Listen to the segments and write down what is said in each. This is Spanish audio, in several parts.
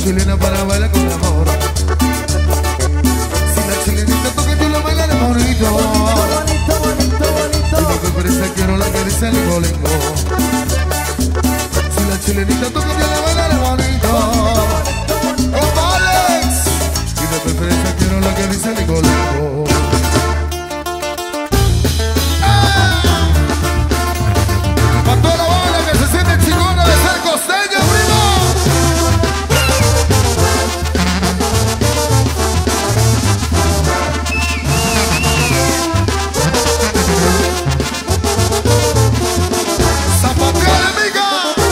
chilena para bailar con amor. Si la chilenita toca yo la bailaré bonito. Bonito, bonito, bonito. Y me parece quiero la que dice el golingo. Si la chilenita toca yo la bailaré bonito. ¡Oh, Alex! Y de preferencia quiero la que dice el golingo. Para toda la banda que se siente chingona de ser costeña, primo. Zapateale, amiga.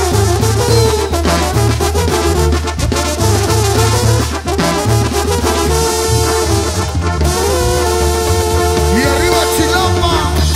Y arriba Chilapa.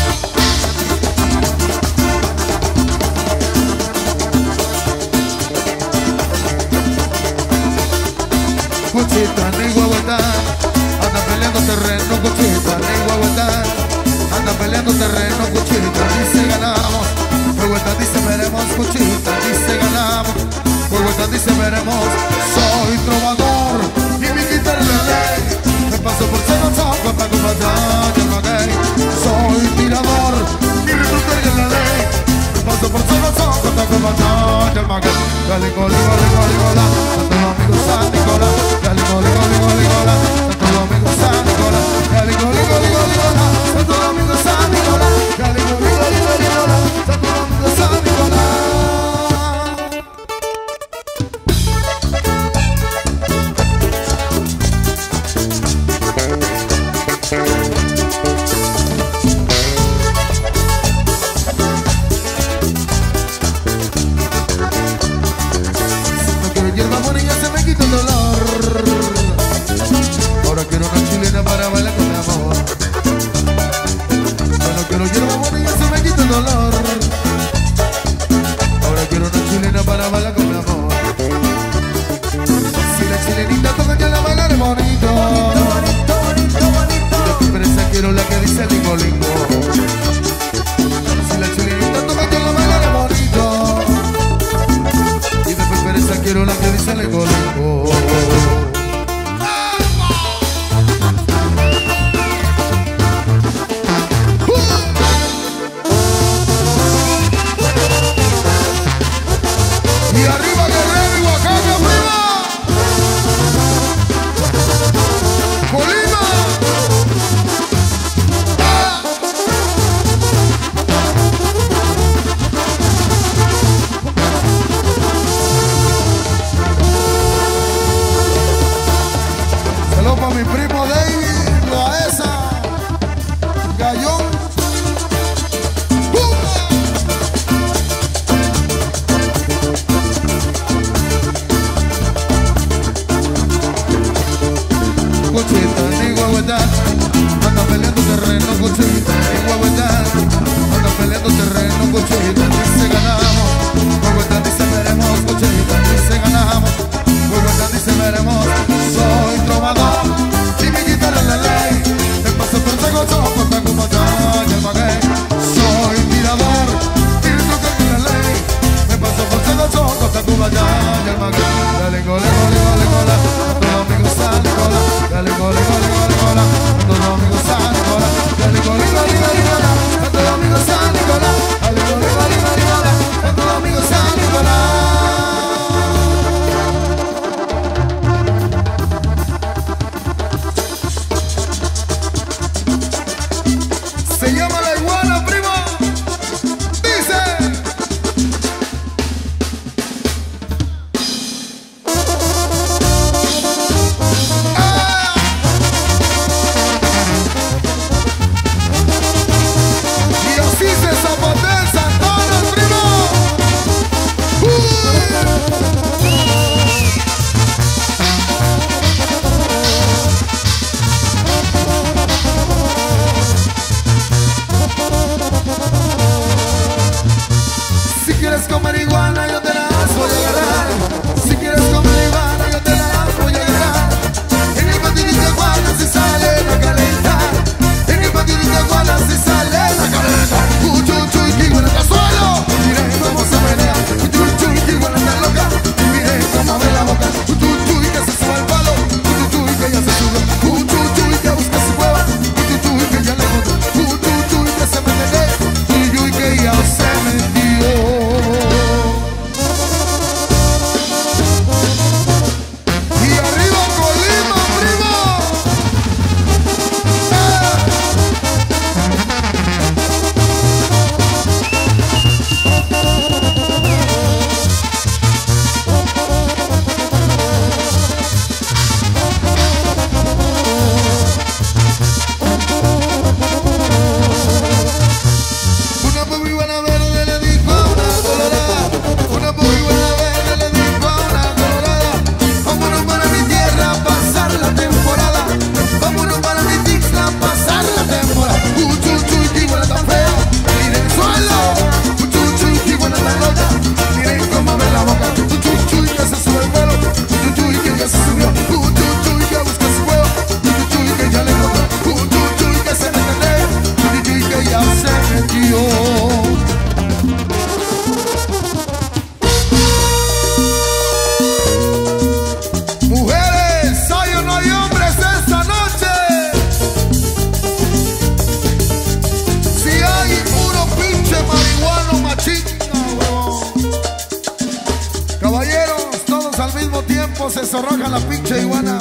Cuchita, ni guaguatá, anda peleando terreno, cuchita, ni guaguatá, anda peleando terreno, cuchita, dice ganamos, guaguatá dice veremos, cuchita, dice ganamos, guaguatá dice veremos, soy trovador, y mi guitarra la ley, me paso por San Antonio, pago batalla, maguey, soy tirador, y mi guitarra la ley, me paso por San Antonio, pago batalla, maguey, dale goli, goli, goli, gola, a todos los amigos San Nicolás. Dale goli, goli, goli, gola, a todos los amigos San Nicolás. Dale goli, goli, goli, gola, a todos los amigos San Nicolás. Dale goli, goli, goli, gola, a todos los amigos San Nicolás. Si no quiero hierba bonita se me raja la pinche iguana.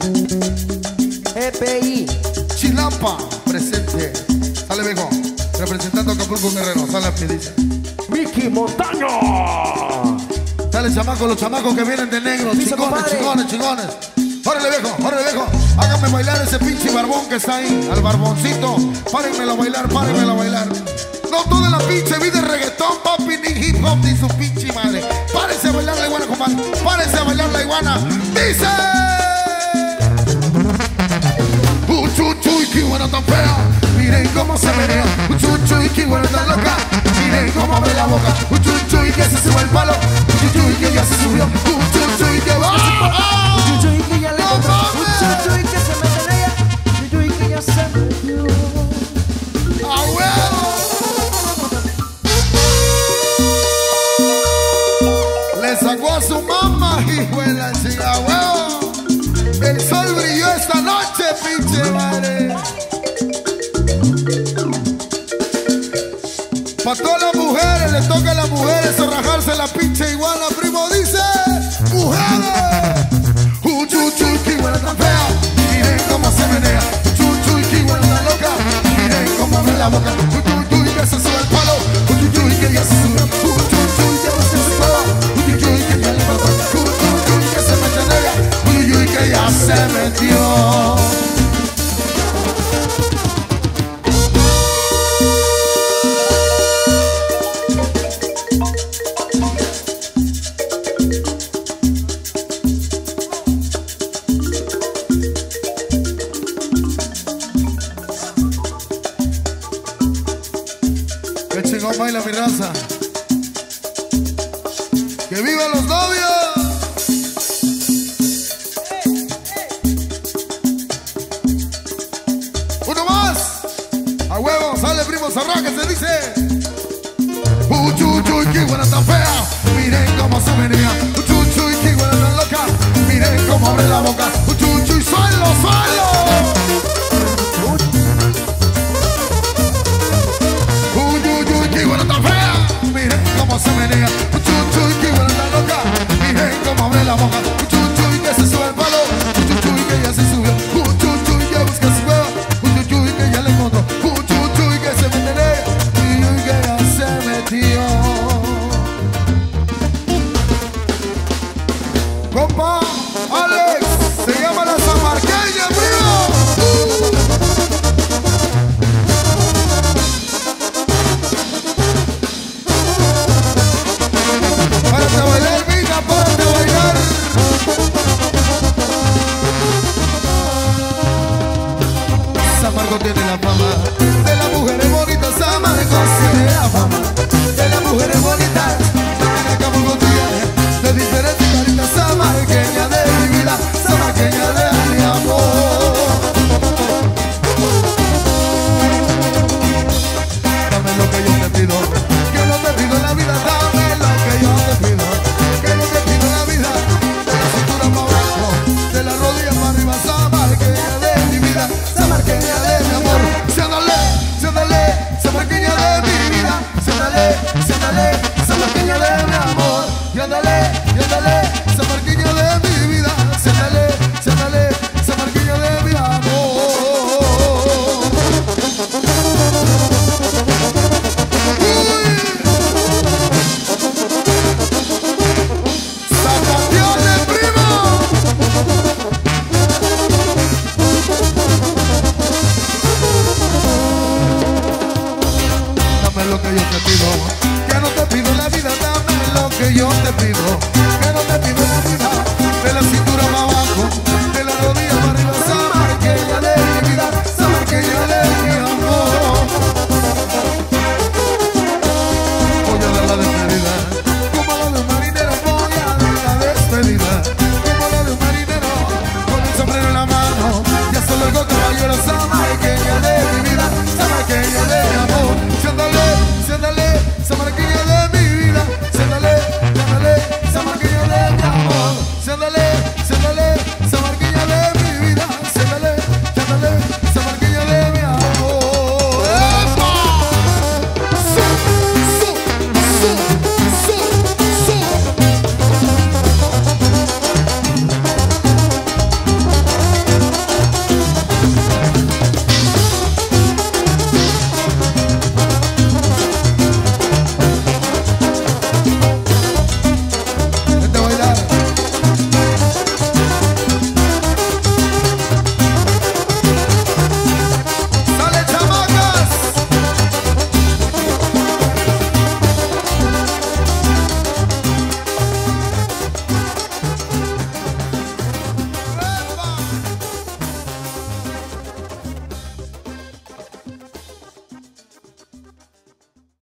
EPI. Chilapa, presente. Sale viejo, representando a Acapulco Guerrero. Sale a pie, dice. Mickey Montaño. Dale, chamaco, los chamacos que vienen de negro. Dice, Chingones, compadre. chingones, chingones. Órale viejo, órale viejo. Háganme bailar ese pinche barbón que está ahí. Al barboncito. Párenmelo a bailar, párenmelo a bailar. No toda la pinche vida es reggaetón, papi, ni hip hop, ni su pinche madre. Párense a bailar la iguana, compadre. Párense a bailar la iguana. Dice. Chuchuy, qué buena tan fea. Miren cómo se menea. Chuchuy, qué buena tan loca. Miren cómo abre la boca. Chuchuy, que se sube el palo. Chuchuy, que ya se subió. Chuchuy, que va. Chuchuy que ya le encontró. Chuchuy que se mete en ella. Chuchuy que ya se metió. ¡A huevo! Le sacó a su mamá, hijo de la chica, huevo. El sol brilló esta noche, pinche madre. Pa' todas las mujeres, le toca a las mujeres rajarse la pinche iguana, primo, dice. ¡Mujeres! Chuchuy, qué buena tan fea. Miren cómo se menea. Chuchuy, qué buena tan loca. Miren cómo abre la boca. Chuchuy, que se sube el palo. Chuchuy, que ya se sube. Chuchuy, que no se sube. Chuchuy, que ya le mató. Chuchuy, que se mete en ella. Chuchuy, que ya se metió. Qué chingón baila mi raza. ¡Que vivan los novios! ¡Uno más! ¡A huevo! ¡Sale primo Zarra que se dice! ¡Chuchuy, qué buena tan fea! Miren cómo se menea. ¡Chuchuy, qué buena tan loca! Miren cómo abre la boca. ¡Chuchuy, suelo, suelo! ¡Qué buena tan fea! Miren cómo se menea. Chuchuy, qué buena tan loca. Miren cómo abre la boca. Chuchuy, que se sube el palo. Chuchuy, que ya se subió. Chuchuy, que busca su hueva. Chuchuy, que ya le encontró. Chuchuy, que se mete en ella. Chuchuy, que ya se metió. Compa, Alex, se llama la Samarqueña, primo. Párate a bailar, vida, párate a bailar. San Marcos tiene la fama de las mujeres bonitas. San Marcos tiene la fama de las mujeres bonitas. También Acapulco tiene de diferentes caritas. Samarqueña de mi vida, samarqueña de mi amor. Dame lo que yo te pido, que no te pido en la vida. Dame lo que yo te pido, que no te pido en la vida. De la cintura para abajo, de la rodilla para arriba. Samarqueña de mi vida, samarqueña de mi amor. Siéndale, siéndale, samarqueña de mi vida. Siéndale, siéndale, samarqueña de mi amor. Y ándale, samarqueña de mi vida. Siéndale, siéndale, samarqueña de mi amor. ¡Zapateate, primo! Dame lo que yo te pido, que no te pido en la vida. Dame lo que yo te pido, que no te pido en la vida. De la cintura para abajo, de la rodilla para arriba. Samarqueña de mi vida, samarqueña de mi amor. Voy a dar la despedida, como la de un marinero. Voy a dar la despedida, como la de un marinero. Con el sombrero en la mano, ya solo el caballero. Samarqueña de mi vida, samarqueña de mi amor. Siéndale, siéndale, samarqueña de mi vida. Siéndale, siéndale, samarqueña de mi amor. Siéndale, siéndale,